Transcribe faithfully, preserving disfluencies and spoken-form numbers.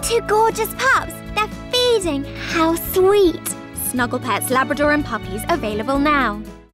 two gorgeous pups. They're feeding. How sweet. Snuggle Pets Labrador and Puppies available now.